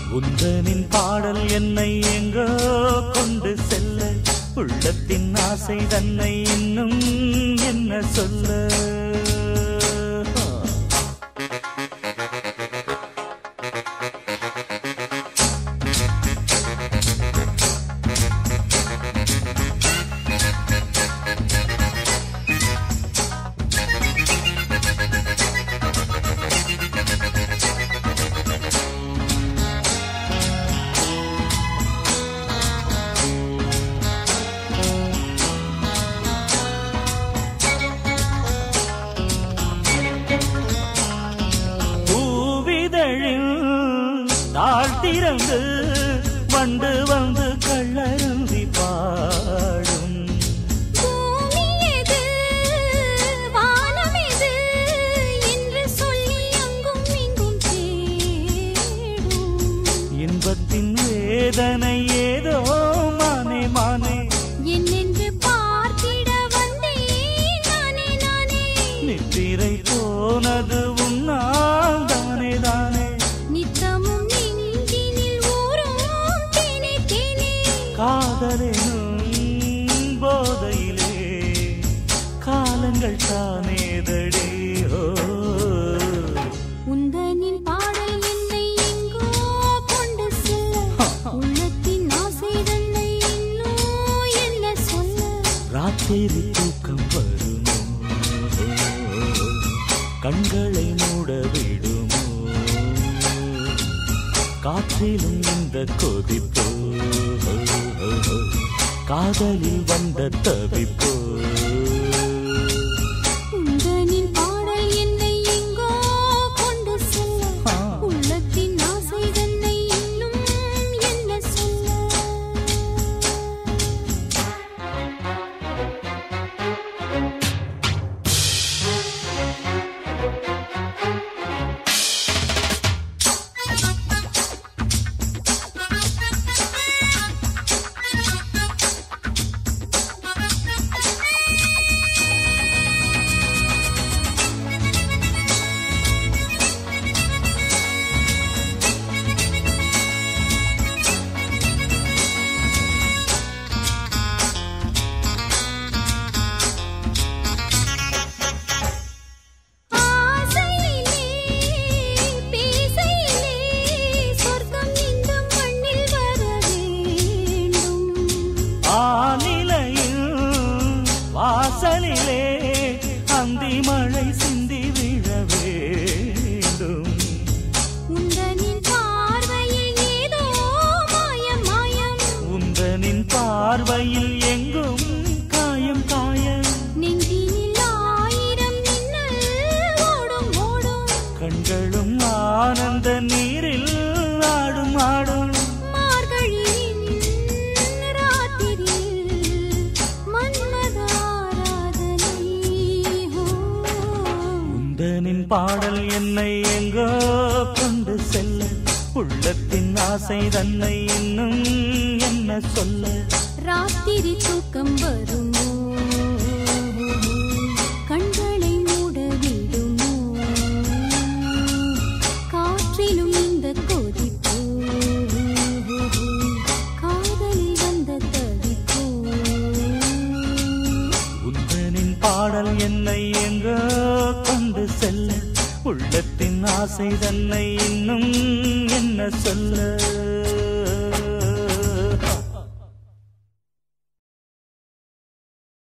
உந்தனின் பாடல் என்னை எங்கோ கொண்டு செல்ல, உள்ளத்தின் ஆசை தன்னை இன்னும் என்ன சொல்ல. தாழ்த்திறந்து வண்டு வந்து கள்ளருந்தி பாடும். பூமி எது வானம் எது என்று சொல்லி அங்கும் இங்கும் தேடும். இன்பத்தின் வேதனை ஏதோ மானே மானே என்னென்று பார்த்திட வந்தேன் நானே நானே. நித்திரை போனது உன்னால் தானே தானே. நித்தமும் நெஞ்சினில் ஊறும் தேனே தேனே. காதலெனும் போதையிலே காலங்கள் தானேதடி. உந்தனின் பாடல் என்னை எங்கோ கொண்டு செல்ல, உள்ளத்தின் ஆசை தன்னை இன்னும் என்ன சொல்ல. ராத்திரி தூக்கம் வருமோ, கண்களை மூட விடுமோ, காற்றிலும் இந்த கொதிப்போ, காதலில் வந்த தவிப்போ. உந்தனின் பாடல் என்னை எங்கோ கொண்டு செல்ல, உள்ளத்தின் ஆசை தன்னை இன்னும் என்ன சொல்ல. வாசலிலே அந்தி மழை சிந்தி விழ வேண்டும். உந்தனின் பார்வையில் ஏதோ மாயம் மாயம். உந்தனின் பார்வையில் எங்கும் காயம் காயம். நெஞ்சினில் ஆயிரம் மின்னல் ஓடும் ஓடும். கண்களும் ஆனந்த நீரில் ஆடும் ஆடும். மார்கழியின் ராத்திரியில் மன்மத ஆராதனை. உந்தனின் பாடல் என்னை எங்கோ கொண்டு செல்ல, உள்ளத்தின் ஆசை தன்னை இன்னும் என்ன சொல்ல. ராத்திரி தூக்கம் வருமோ, கண்களை மூட விடுமோ, காற்றிலும் இந்த கொதிப்போ, காதலில் வந்த தவிப்போ. உந்தனின் பாடல் என்னை எங்கோ கொண்டு செல்ல, உள்ளத்தின் ஆசை தன்னை இன்னும் என்ன சொல்ல.